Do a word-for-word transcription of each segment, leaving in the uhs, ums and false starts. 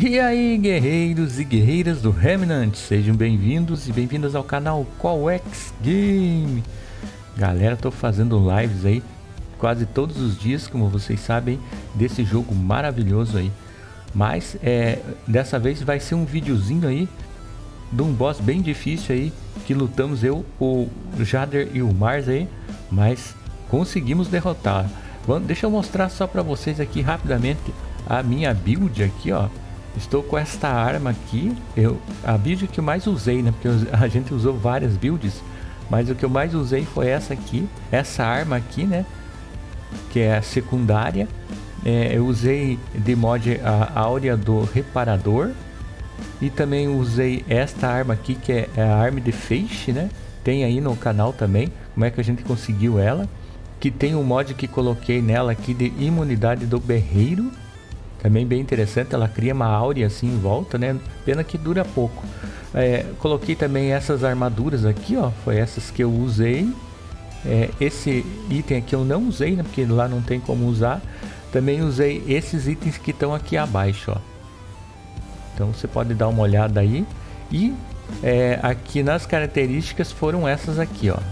E aí, guerreiros e guerreiras do Remnant, sejam bem-vindos e bem-vindas ao canal Qualx Game. Galera, tô fazendo lives aí quase todos os dias, como vocês sabem, desse jogo maravilhoso aí. Mas é, dessa vez vai ser um videozinho aí de um boss bem difícil aí, que lutamos eu, o Jader e o Mars aí, mas conseguimos derrotar. Vamos, deixa eu mostrar só pra vocês aqui rapidamente a minha build aqui, ó. Estou com esta arma aqui, eu, a build que eu mais usei, né? Porque a gente usou várias builds, mas o que eu mais usei foi essa aqui, essa arma aqui, né? Que é a secundária. É, eu usei de mod a áurea do reparador. E também usei esta arma aqui, que é a arma de feixe, né? Tem aí no canal também, como é que a gente conseguiu ela. Que tem um mod que coloquei nela aqui de imunidade do berreiro. Também bem interessante, ela cria uma áurea assim em volta, né? Pena que dura pouco. É, coloquei também essas armaduras aqui, ó. Foi essas que eu usei. É, esse item aqui eu não usei, né? Porque lá não tem como usar. Também usei esses itens que estão aqui abaixo, ó. Então você pode dar uma olhada aí. E é, aqui nas características foram essas aqui, ó.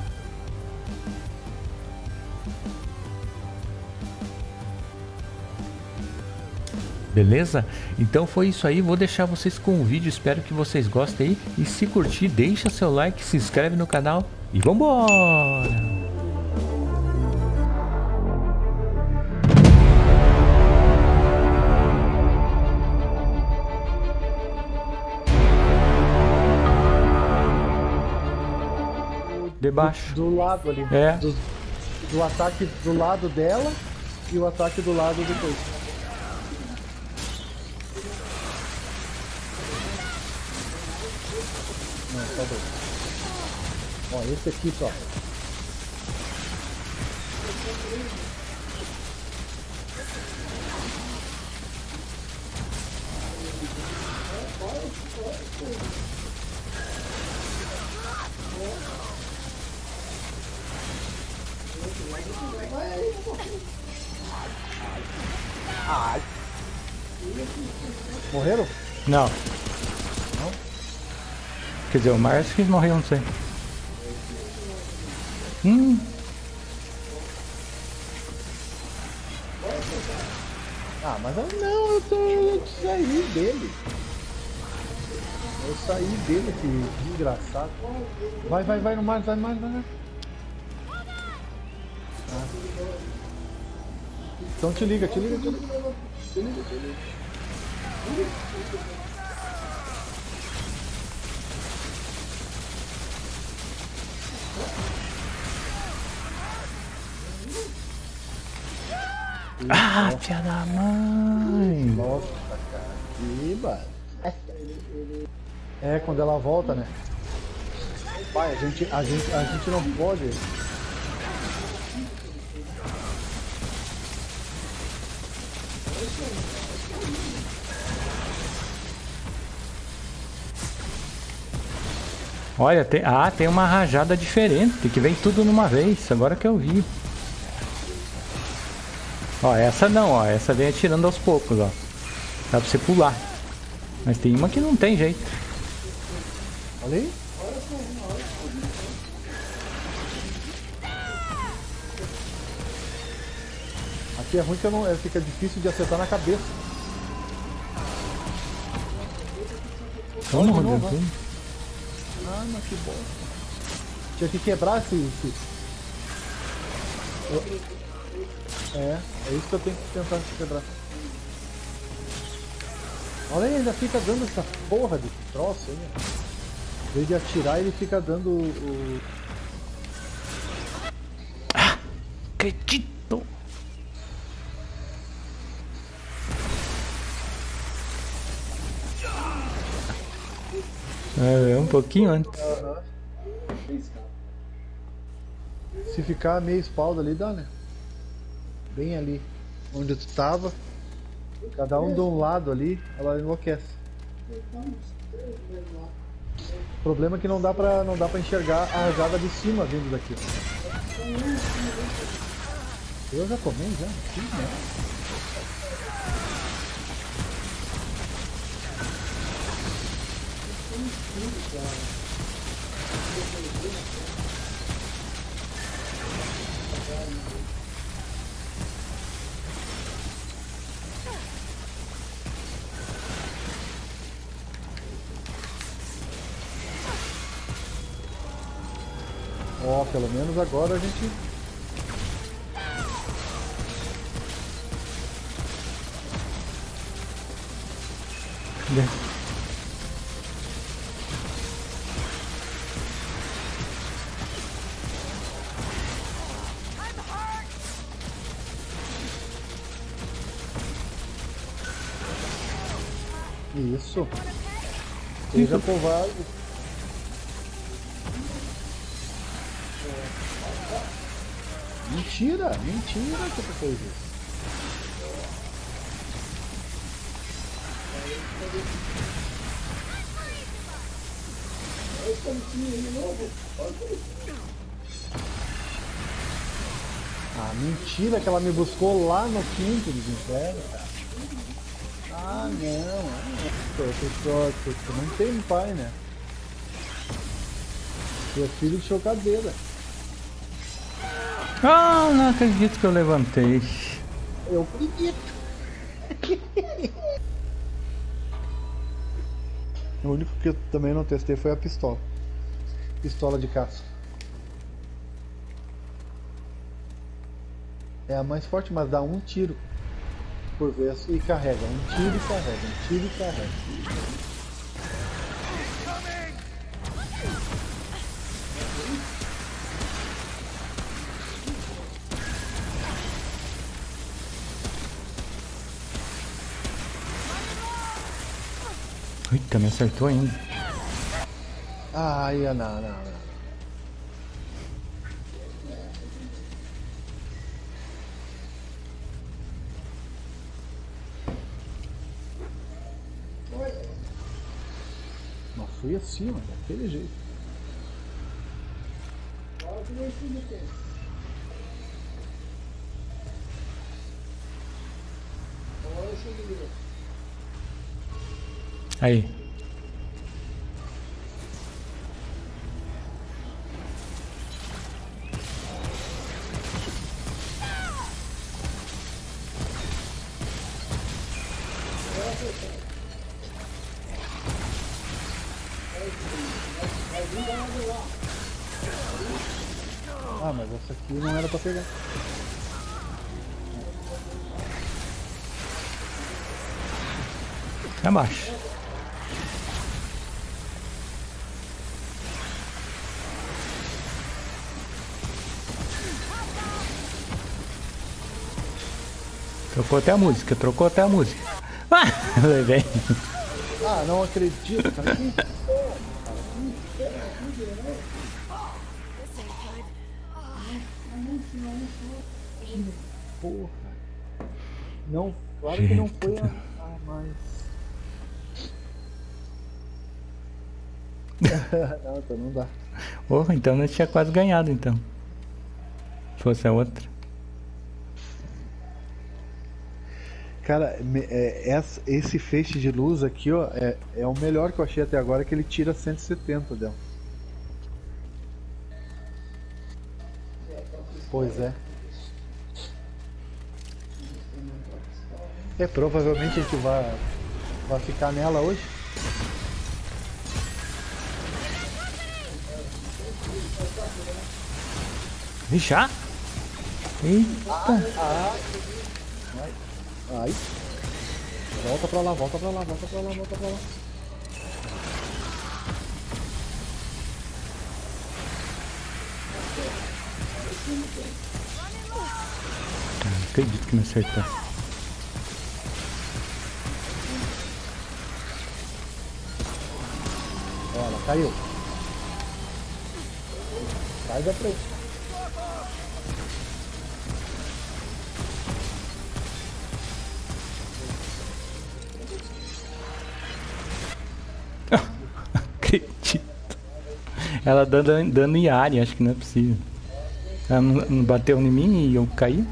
Beleza? Então foi isso aí, vou deixar vocês com o vídeo, espero que vocês gostem aí. E se curtir, deixa seu like, se inscreve no canal e vambora! Debaixo. Do, do lado ali. É. Do, do ataque do lado dela e o ataque do lado depois. Não, só dois. Ó, esse aqui só. Ai. Morreram? Não. Não? Quer dizer, o Mars que morreu, não sei. Hum. Ah, mas eu, não, eu, tô, eu saí dele. Eu saí dele, que desgraçado. Vai, vai, vai no Mars, vai no Mars, vai, vai. Ah. Então te liga, te liga, te liga. Te liga, te liga. Ah, filha da mãe! Nossa, cara. Ih, mano. É, quando ela volta, né? Pai, a gente, a gente, a gente não pode. Olha, tem, ah, tem uma rajada diferente, que vem tudo numa vez, agora que eu vi. Ó, essa não, ó, essa vem atirando aos poucos, ó. Dá pra você pular. Mas tem uma que não tem jeito. Olha aí. Aqui é ruim que eu não, é, fica difícil de acertar na cabeça. Vamos, Olha de novo, Rodrigo. Ah, mas que bosta. Tinha que quebrar esse... esse... Eu... É, é isso que eu tenho que tentar quebrar. Olha aí, ainda fica dando essa porra de troço aí. Em vez de atirar, ele fica dando o... Ah, acredito! É, um pouquinho antes. Uhum. Se ficar meio espalda ali, dá, né? Bem ali, onde tu tava. Cada um de um lado ali, ela enlouquece. O problema é que não dá pra, não dá pra enxergar a rajada de cima vindo daqui. Eu já tomei, já? Sim, né? Ó, pelo menos agora a gente... Isso. Seja covarde. Mentira, mentira que tu fez isso. Ah, mentira que ela me buscou lá no quinto dos infernos, cara. Ah, não. Tu, tu, tu não tem pai, né? Tu é filho de chocadeira. Ah, não acredito que eu levantei. Eu acredito. O único que eu também não testei foi a pistola. Pistola de caça. É a mais forte, mas dá um tiro por vez e carrega. Um tiro e carrega, um tiro e carrega. Eita, me acertou ainda. Ai, não, não, não. Mas foi assim, ó, daquele jeito. Aí. Ah, mas essa aqui não era pra pegar. Abaixo. Trocou até a música, trocou até a música. Ah, levei. Ah, não acredito, cara. Que porra. Não, claro que não foi a, a mais. Não, então não dá. Porra, então nós tinha quase ganhado então. Se fosse a outra. Cara, me- é, essa- esse feixe de luz aqui, ó, é, é o melhor que eu achei até agora, que ele tira cento e setenta dela. Pois é. É, provavelmente a gente vai, vai ficar nela hoje. E já? Eita. Aí. Volta pra lá, volta pra lá, volta pra lá, volta pra lá. Não acredito que me acertou. Olha, caiu. Sai da frente. Acredito. Ela dando, dando em área, acho que não é possível. Ela não, não bateu em mim e eu caí?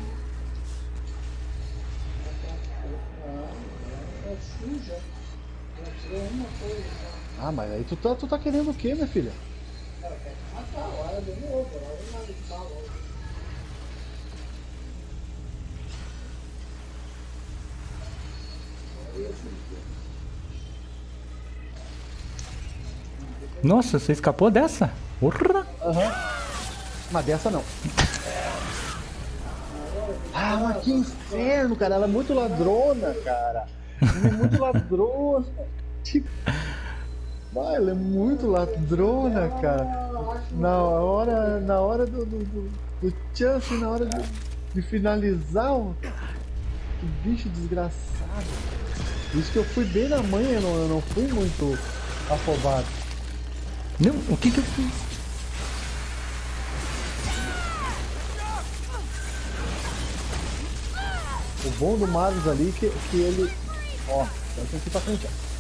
Ah, mas aí tu tá, tu tá querendo o quê, minha filha? Nossa, você escapou dessa? Porra! Aham. Mas dessa não. Ah, mas que inferno, cara. Ela é muito ladrona, cara. Ela é muito ladrona. Tipo... Ah, ela é muito ladrona, cara. Na hora, na hora do, do, do, do chance, na hora de, de finalizar, o que bicho desgraçado. Isso que eu fui bem na manhã, eu não, eu não fui muito afobado. Não, o que que eu fiz? O bom do Marlos ali que, que ele... Ó, vai ter que ir pra frente, ó.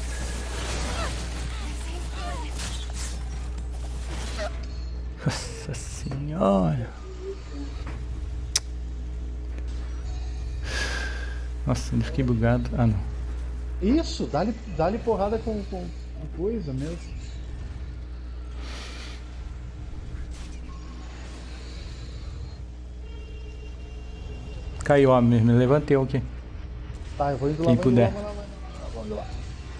Nossa senhora. Nossa, eu fiquei bugado. Ah, não. Isso, dá-lhe dá-lhe porrada com, com, com coisa mesmo. Caiu, ó, me, me levantei aqui. Tá, eu vou indo lá. Quem Vou puder. Indo lá, vou lá, vou indo lá.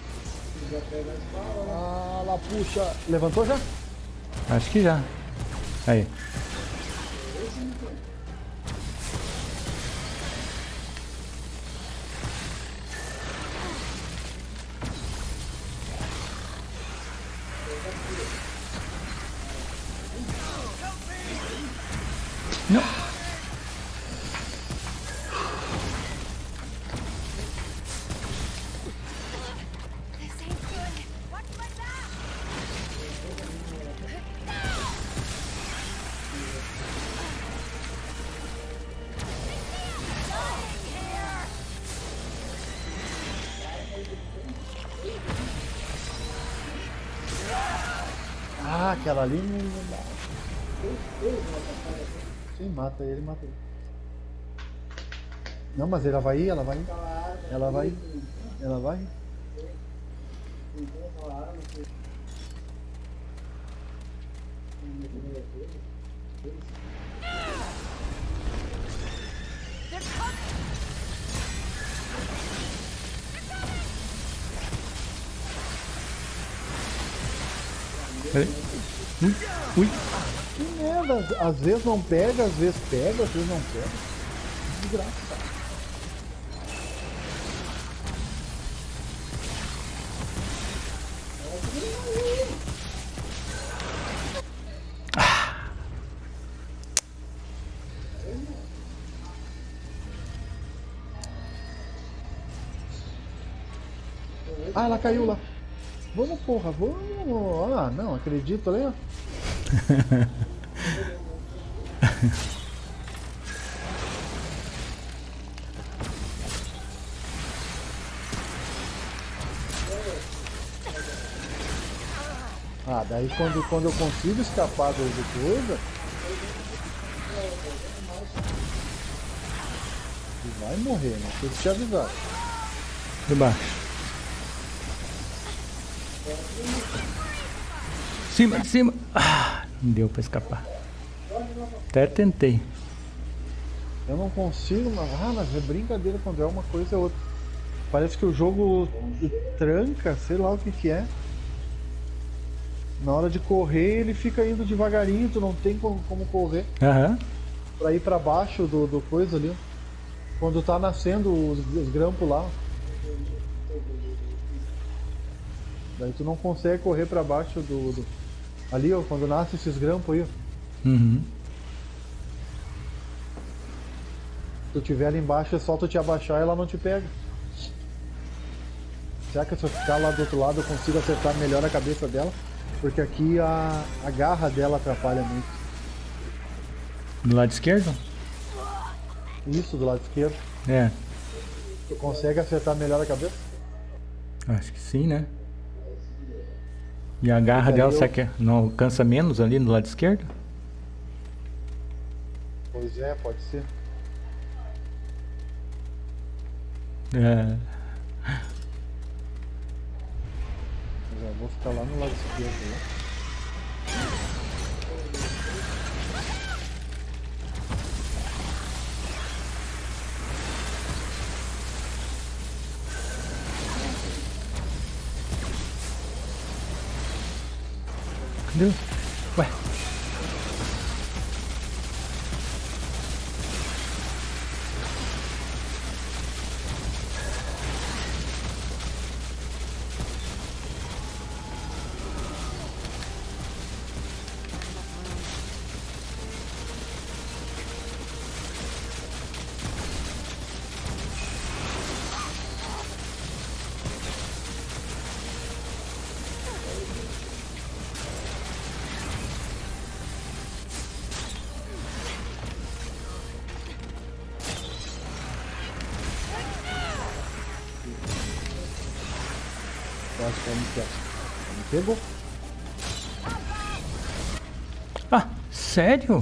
Ah, lá, puxa. Levantou já? Acho que já. Aí. Não. Ah, aquela ali não dá. Sim, mata ele, mata ele. Não, mas ela vai ir, ela vai ir. Ela vai ir. Ela vai ir. Ui, ui. Que merda, às vezes não pega, às vezes pega, às vezes não pega. Desgraçado. Ah, ela caiu lá. Vamos, porra, vamos. Ah, não, acredito ali, ó. Ah, daí quando, quando eu consigo escapar do, do coisa, tu vai morrer, não sei se te avisar. De baixo. Cima, de cima. Ah, não deu pra escapar. Até tentei. Eu não consigo, mas, ah, mas é brincadeira quando é uma coisa ou outra. Parece que o jogo tranca, sei lá o que que é. Na hora de correr ele fica indo devagarinho, tu não tem como, como correr. Aham. Uhum. Pra ir pra baixo do, do coisa ali. Quando tá nascendo os, os grampos lá. Daí tu não consegue correr pra baixo do... do... Ali, ó, quando nasce esses grampos aí, ó. Uhum. Se tu tiver ali embaixo, é só tu te abaixar e ela não te pega. Será que se eu ficar lá do outro lado eu consigo acertar melhor a cabeça dela? Porque aqui a, a garra dela atrapalha muito. Do lado esquerdo? Isso, do lado esquerdo. É. Tu consegue acertar melhor a cabeça? Acho que sim, né? E a garra dela, eu... será que não alcança menos ali no lado esquerdo? Pois é, pode ser. É. vou ficar lá no lado esquerdo. Né? Cadê? Ué. Eu acho que ela me pegou. Me pegou. Ah, sério?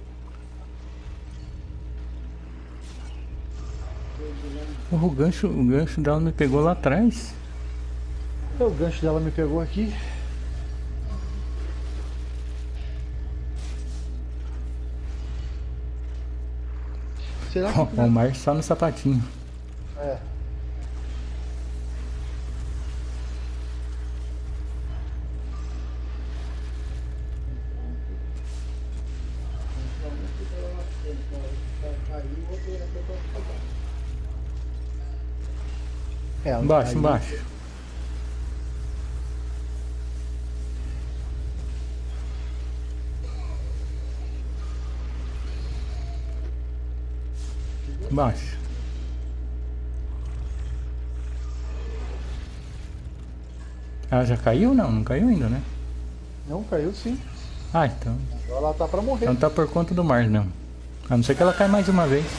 O gancho, o gancho dela me pegou lá atrás. O gancho dela me pegou aqui. Será que... Ó, o Mar só no sapatinho. É. É, Embaixo, aí... embaixo. Embaixo. Ela já caiu? Não, não caiu ainda, né? Não, caiu sim. Ah, então. Ela tá pra morrer. Então tá por conta do Mar, não. A não ser que ela caia mais uma vez.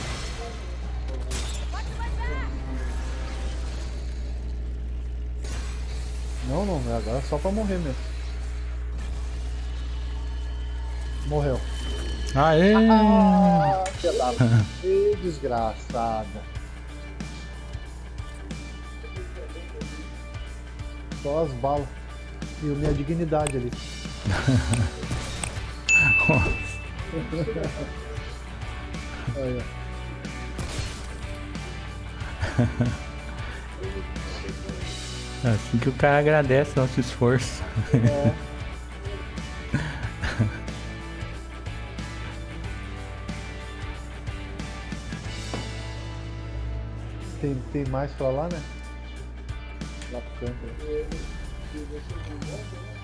Não, não, agora é só pra morrer mesmo. Morreu. Aê! Ah, que da... Que desgraçada. Só as balas. E a minha dignidade ali. Olha. Assim que o cara agradece nosso esforço. É. Tem, tem mais pra lá, né? Lá pro canto.